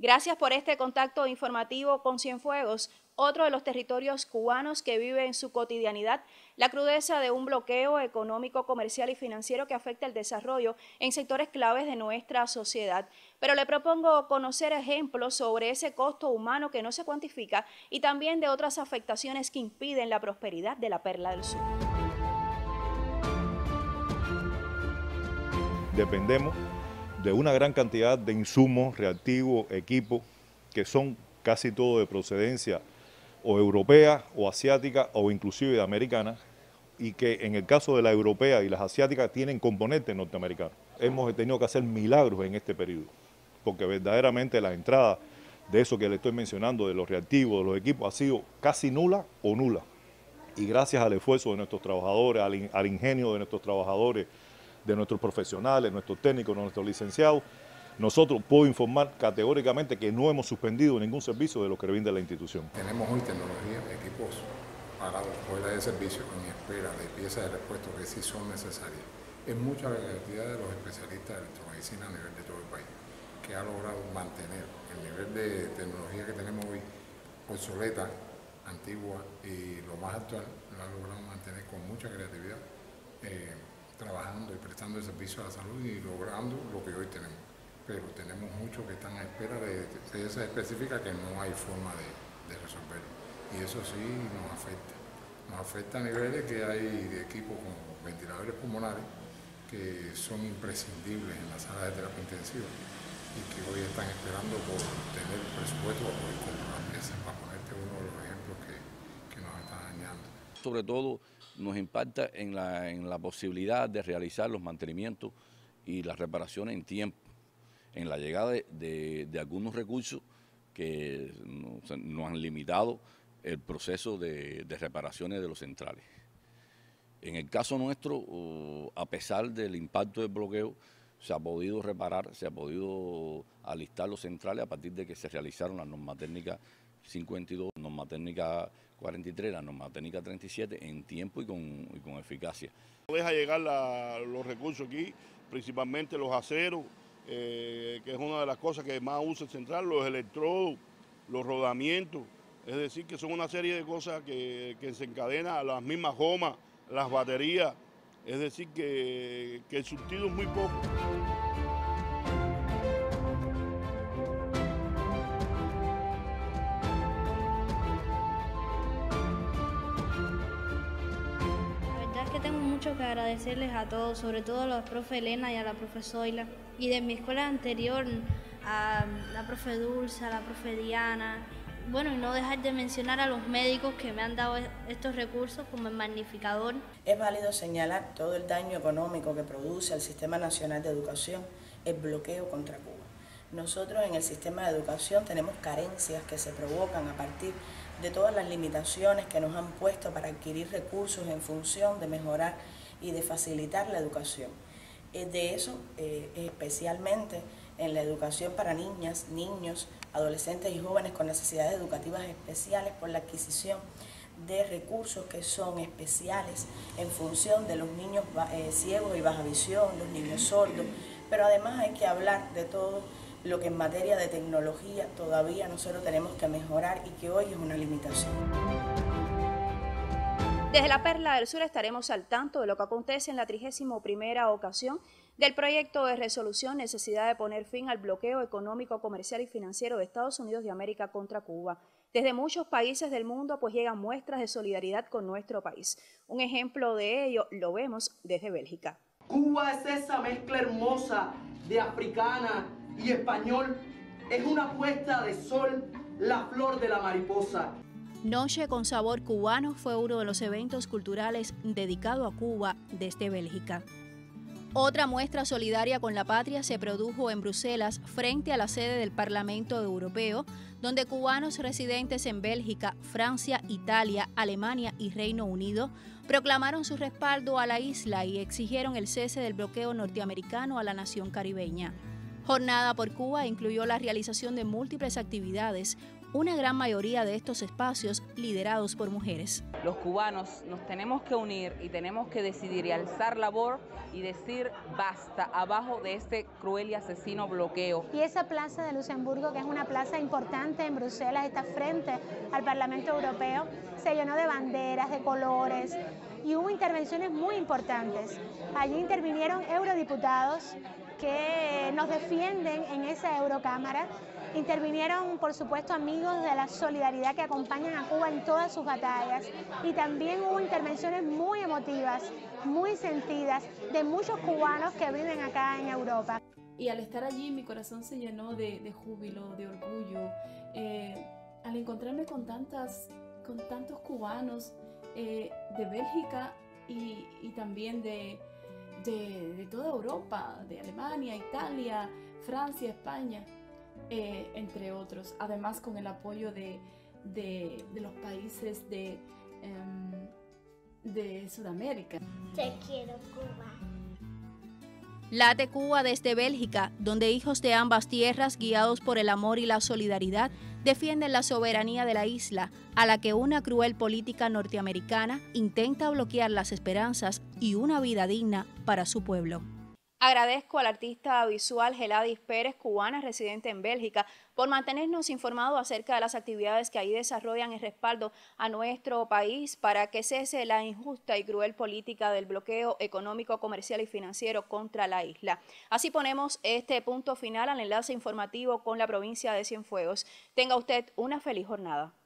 Gracias por este contacto informativo con Cienfuegos, otro de los territorios cubanos que vive en su cotidianidad la crudeza de un bloqueo económico, comercial y financiero que afecta el desarrollo en sectores claves de nuestra sociedad. Pero le propongo conocer ejemplos sobre ese costo humano que no se cuantifica y también de otras afectaciones que impiden la prosperidad de la Perla del Sur. Dependemos de una gran cantidad de insumos, reactivos, equipos, que son casi todo de procedencia o europea o asiática o inclusive americana, y que en el caso de la europea y las asiáticas tienen componentes norteamericanos. Hemos tenido que hacer milagros en este periodo, porque verdaderamente la entrada de eso que le estoy mencionando, de los reactivos, de los equipos, ha sido casi nula o nula. Y gracias al esfuerzo de nuestros trabajadores, al ingenio de nuestros trabajadores, de nuestros profesionales, nuestros técnicos, nuestros licenciados, nosotros puedo informar categóricamente que no hemos suspendido ningún servicio de lo que brinda la institución. Tenemos hoy tecnología, equipos parados fuera de servicio en espera de piezas de repuesto que sí son necesarias. Es mucha la cantidad de los especialistas de electromedicina a nivel de todo el país que ha logrado mantener el nivel de tecnología que tenemos hoy obsoleta, antigua y lo más actual, lo ha logrado mantener con mucha creatividad, trabajando y prestando el servicio a la salud y logrando lo que hoy tenemos. Pero tenemos muchos que están a espera de piezas específicas que no hay forma de resolverlo. Y eso sí nos afecta. Nos afecta a niveles que hay de equipos como ventiladores pulmonares que son imprescindibles en las salas de terapia intensiva y que hoy están esperando por tener presupuesto para poder comprar piezas, para ponerte uno de los ejemplos que nos están dañando. Sobre todo nos impacta en la posibilidad de realizar los mantenimientos y las reparaciones en tiempo, en la llegada de algunos recursos que nos han limitado el proceso de reparaciones de los centrales. En el caso nuestro, a pesar del impacto del bloqueo, se ha podido reparar, se ha podido alistar los centrales a partir de que se realizaron las normas técnicas 52, norma técnica 43, la norma técnica 37 en tiempo y con eficacia. Deja llegar los recursos aquí, principalmente los aceros, que es una de las cosas que más usa el central, los electrodos, los rodamientos, es decir, que son una serie de cosas que se encadenan a las mismas gomas, las baterías, es decir, que el surtido es muy poco. Tengo mucho que agradecerles a todos, sobre todo a la profe Elena y a la profe Zoila, y de mi escuela anterior a la profe Dulce, a la profe Diana, bueno, y no dejar de mencionar a los médicos que me han dado estos recursos como el magnificador. Es válido señalar todo el daño económico que produce al Sistema Nacional de Educación el bloqueo contra Cuba. Nosotros en el sistema de educación tenemos carencias que se provocan a partir de todas las limitaciones que nos han puesto para adquirir recursos en función de mejorar y de facilitar la educación. De eso, especialmente en la educación para niñas, niños, adolescentes y jóvenes con necesidades educativas especiales por la adquisición de recursos que son especiales en función de los niños ciegos y baja visión, los niños sordos, pero además hay que hablar de todo lo que en materia de tecnología todavía nosotros tenemos que mejorar y que hoy es una limitación. Desde la Perla del Sur estaremos al tanto de lo que acontece en la 31ª ocasión del proyecto de resolución necesidad de poner fin al bloqueo económico, comercial y financiero de Estados Unidos de América contra Cuba. Desde muchos países del mundo pues llegan muestras de solidaridad con nuestro país. Un ejemplo de ello lo vemos desde Bélgica. Cuba es esa mezcla hermosa de africana y español, es una puesta de sol, la flor de la mariposa. Noche con sabor cubano fue uno de los eventos culturales dedicado a Cuba desde Bélgica. Otra muestra solidaria con la patria se produjo en Bruselas frente a la sede del Parlamento Europeo, donde cubanos residentes en Bélgica, Francia, Italia, Alemania y Reino Unido proclamaron su respaldo a la isla y exigieron el cese del bloqueo norteamericano a la nación caribeña. Jornada por Cuba incluyó la realización de múltiples actividades, una gran mayoría de estos espacios liderados por mujeres. Los cubanos nos tenemos que unir y tenemos que decidir y alzar la voz y decir basta abajo de este cruel y asesino bloqueo. Y esa plaza de Luxemburgo, que es una plaza importante en Bruselas, está frente al Parlamento Europeo, se llenó de banderas, de colores, y hubo intervenciones muy importantes. Allí intervinieron eurodiputados que nos defienden en esa Eurocámara. Intervinieron, por supuesto, amigos de la solidaridad que acompañan a Cuba en todas sus batallas. Y también hubo intervenciones muy emotivas, muy sentidas, de muchos cubanos que viven acá en Europa. Y al estar allí mi corazón se llenó de júbilo, de orgullo. Al encontrarme con tantos cubanos de Bélgica y también de toda Europa, de Alemania, Italia, Francia, España, entre otros, además con el apoyo de los países de Sudamérica. Te quiero, Cuba. Late Cuba desde Bélgica, donde hijos de ambas tierras, guiados por el amor y la solidaridad, defienden la soberanía de la isla, a la que una cruel política norteamericana intenta bloquear las esperanzas y una vida digna para su pueblo. Agradezco al artista visual Geladis Pérez, cubana residente en Bélgica, por mantenernos informados acerca de las actividades que ahí desarrollan en respaldo a nuestro país para que cese la injusta y cruel política del bloqueo económico, comercial y financiero contra la isla. Así ponemos este punto final al enlace informativo con la provincia de Cienfuegos. Tenga usted una feliz jornada.